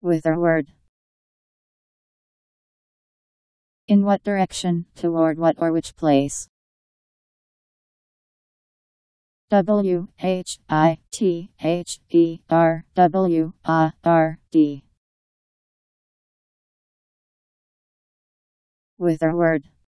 Whitherward. In what direction, toward what or which place. Whitherward. Whitherward.